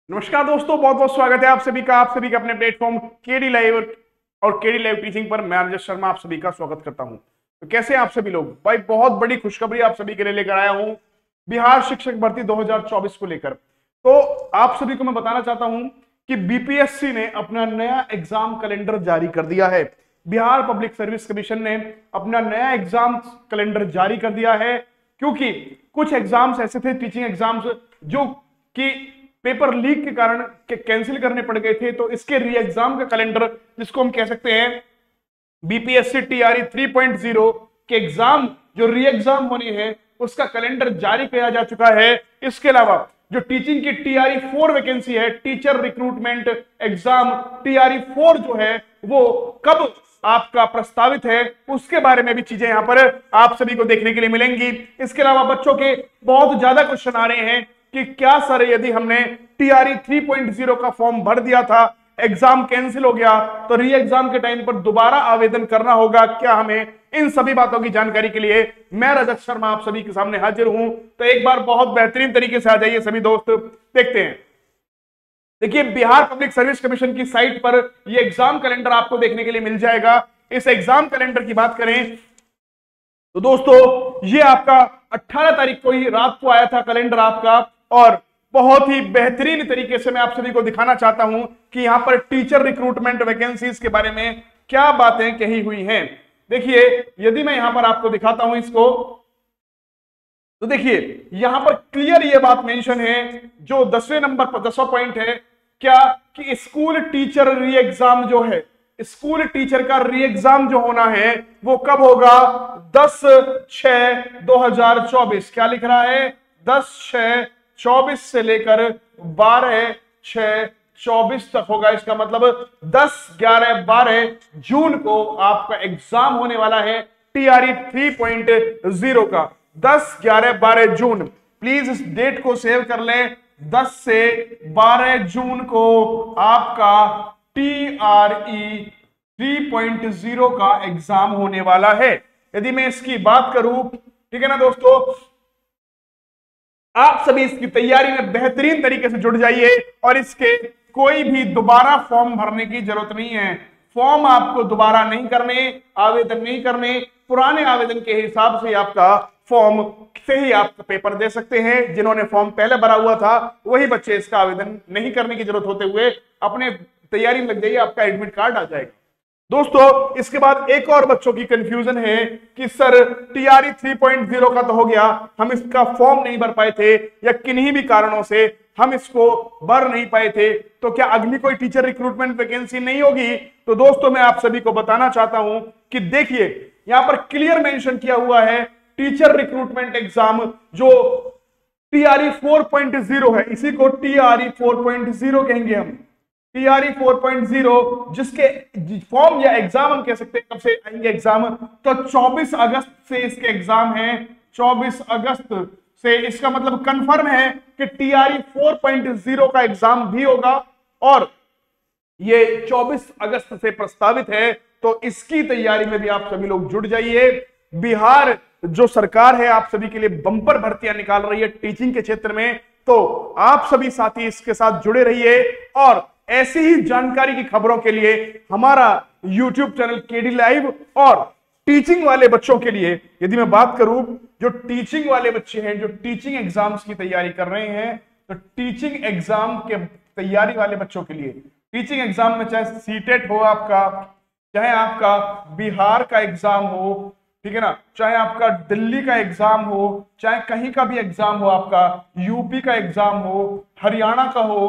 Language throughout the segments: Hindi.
नमस्कार दोस्तों, बहुत बहुत स्वागत है आप सभी का अपने प्लेटफॉर्म केडी लाइव और केडी लाइव टीचिंग पर। मैं राजेश शर्मा आप सभी का स्वागत करता हूं। तो कैसे हैं आप सभी लोग? भाई बहुत बड़ी खुशखबरी आप सभी के लिए लेकर आया हूं बिहार शिक्षक भर्ती 2024 को लेकर। तो आप सभी को मैं बताना चाहता हूं कि बीपीएससी ने अपना नया एग्जाम कैलेंडर जारी कर दिया है। बिहार पब्लिक सर्विस कमीशन ने अपना नया एग्जाम कैलेंडर जारी कर दिया है, क्योंकि कुछ एग्जाम्स ऐसे थे, टीचिंग एग्जाम्स, जो कि पेपर लीक के कारण कैंसिल करने पड़ गए थे। तो इसके री एग्जाम का कैलेंडर, जिसको हम कह सकते हैं बीपीएससी टीआरई 3.0 के एग्जाम, जो री एग्जाम होने हैं, उसका कैलेंडर जारी किया जा चुका है। इसके अलावा जो टीचिंग की टीआरई 4 वैकेंसी है, टीचर रिक्रूटमेंट एग्जाम टीआरई 4 जो है वो कब आपका प्रस्तावित है, उसके बारे में भी चीजें यहां पर आप सभी को देखने के लिए मिलेंगी। इसके अलावा बच्चों के बहुत ज्यादा क्वेश्चन आ रहे हैं कि क्या सर, यदि हमने टीआरई 3.0 का फॉर्म भर दिया था, एग्जाम कैंसिल हो गया, तो री एग्जाम के टाइम पर दोबारा आवेदन करना होगा क्या हमें? इन सभी बातों की जानकारी के लिए मैं रजत शर्मा आप सभी के सामने हाजिर हूं। तो एक बार बहुत बेहतरीन तरीके से आ जाइए सभी दोस्त, देखते हैं। देखिए, बिहार पब्लिक सर्विस कमीशन की साइट पर यह एग्जाम कैलेंडर आपको देखने के लिए मिल जाएगा। इस एग्जाम कैलेंडर की बात करें तो दोस्तों, ये आपका 18 तारीख को ही रात को आया था कैलेंडर आपका, और बहुत ही बेहतरीन तरीके से मैं आप सभी को दिखाना चाहता हूं कि यहां पर टीचर रिक्रूटमेंट वैकेंसीज के बारे में क्या बातें कही हुई हैं। देखिए, यदि मैं यहां पर आपको दिखाता हूं इसको, तो देखिए यहां पर क्लियर ये बात मेंशन है, जो 10वें नंबर पर 10वां पॉइंट है क्या, कि स्कूल टीचर री एग्जाम जो है, स्कूल टीचर का री एग्जाम जो होना है वो कब होगा? 10/6/2024। क्या लिख रहा है? 10/6/24 से लेकर 12/6/24 तक होगा। इसका मतलब 10, 11, 12 जून को आपका एग्जाम होने वाला है टीआरई 3.0 का। 10, 11, 12 जून, प्लीज इस डेट को सेव कर लें। 10 से 12 जून को आपका टीआरई 3.0 का एग्जाम होने वाला है। यदि मैं इसकी बात करूं, ठीक है ना दोस्तों, आप सभी इसकी तैयारी में बेहतरीन तरीके से जुड़ जाइए, और इसके कोई भी दोबारा फॉर्म भरने की जरूरत नहीं है। फॉर्म आपको दोबारा नहीं करने, आवेदन नहीं करने, पुराने आवेदन के हिसाब से आपका फॉर्म से ही आप पेपर दे सकते हैं। जिन्होंने फॉर्म पहले भरा हुआ था वही बच्चे इसका आवेदन नहीं करने की जरूरत होते हुए अपने तैयारी में लग जाइए, आपका एडमिट कार्ड आ जाएगा। दोस्तों, इसके बाद एक और बच्चों की कंफ्यूजन है कि सर टीआरई 3.0 का तो हो गया, हम इसका फॉर्म नहीं भर पाए थे, या किन्हीं भी कारणों से हम इसको भर नहीं पाए थे, तो क्या अगली कोई टीचर रिक्रूटमेंट वैकेंसी नहीं होगी? तो दोस्तों, मैं आप सभी को बताना चाहता हूं कि देखिए यहां पर क्लियर मेंशन किया हुआ है, टीचर रिक्रूटमेंट एग्जाम जो टीआरई 4.0 है, इसी को टीआरई 4.0 कहेंगे हम। टीआरई 4.0 जिसके फॉर्म या एग्जाम हम कह सकते हैं कब से आएंगे एग्जाम, तो 24 अगस्त से इसके एग्जाम है। 24 अगस्त से इसका मतलब कंफर्म है कि टीआरई 4.0 का एग्जाम भी होगा, और ये 24 अगस्त से प्रस्तावित है। तो इसकी तैयारी में भी आप सभी लोग जुड़ जाइए। बिहार जो सरकार है आप सभी के लिए बंपर भर्तियां निकाल रही है टीचिंग के क्षेत्र में, तो आप सभी साथी इसके साथ जुड़े रहिए। और ऐसी ही जानकारी की खबरों के लिए हमारा YouTube चैनल केडी लाइव, और टीचिंग वाले बच्चों के लिए यदि मैं बात करूं, जो टीचिंग वाले बच्चे हैं, जो टीचिंग एग्जाम्स की तैयारी कर रहे हैं, तो टीचिंग एग्जाम के तैयारी वाले बच्चों के लिए, टीचिंग एग्जाम में चाहे सीटेट हो आपका, चाहे आपका बिहार का एग्जाम हो, ठीक है ना, चाहे आपका दिल्ली का एग्जाम हो, चाहे कहीं का भी एग्जाम हो, आपका यूपी का एग्जाम हो, हरियाणा का हो,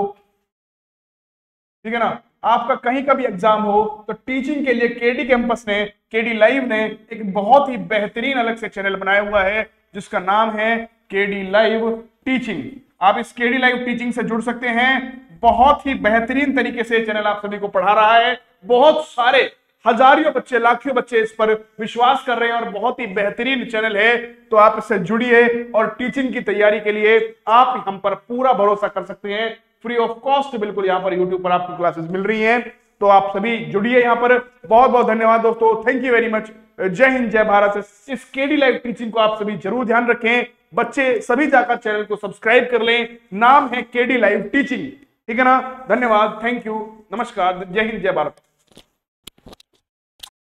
ठीक है ना, आपका कहीं का भी एग्जाम हो, तो टीचिंग के लिए केडी कैंपस ने, केडी लाइव ने एक बहुत ही बेहतरीन अलग से चैनल बनाया हुआ है, जिसका नाम है केडी लाइव टीचिंग। आप इस केडी लाइव टीचिंग से जुड़ सकते हैं। बहुत ही बेहतरीन तरीके से चैनल आप सभी को पढ़ा रहा है। बहुत सारे हजारों बच्चे, लाखों बच्चे इस पर विश्वास कर रहे हैं, और बहुत ही बेहतरीन चैनल है। तो आप इससे जुड़िए, और टीचिंग की तैयारी के लिए आप हम पर पूरा भरोसा कर सकते हैं। फ्री ऑफ कॉस्ट बिल्कुल यहाँ पर यूट्यूब पर आपको क्लासेस मिल रही हैं। तो आप सभी जुड़िए यहाँ पर। बहुत बहुत धन्यवाद दोस्तों, थैंक यू वेरी मच। जय हिंद, जय भारत। इस केडी लाइव टीचिंग को आप सभी जरूर ध्यान रखें। बच्चे सभी जाकर चैनल को सब्सक्राइब कर लें। नाम है केडी लाइव टीचिंग। ठीक है ना। धन्यवाद, थैंक यू, नमस्कार, जय हिंद, जय भारत।